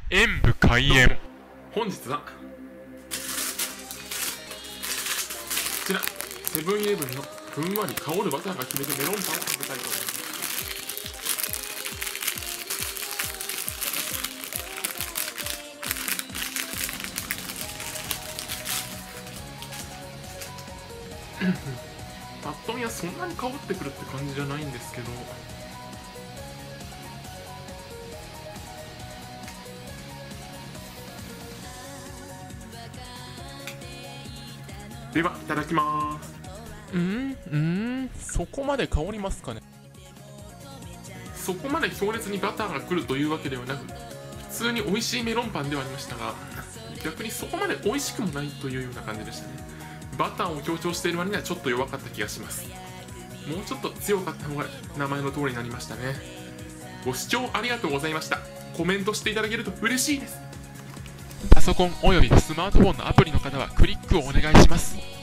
演武開演。 本日はこちらセブンイレブンのふんわり香るバターが決めるメロンパンを食べたいと思います。パッと見はそんなに香ってくるって感じじゃないんですけど、ではいただきます。 そこまで香りますかね。 そこまで強烈にバターが来るというわけではなく、普通に美味しいメロンパンではありましたが、逆にそこまで美味しくもないというような感じでしたね。バターを強調している割にはちょっと弱かった気がします。もうちょっと強かった方が名前の通りになりましたね。ご視聴ありがとうございました。コメントしていただけると嬉しいです。 パソコンおよびスマートフォンのアプリの方はクリックをお願いします。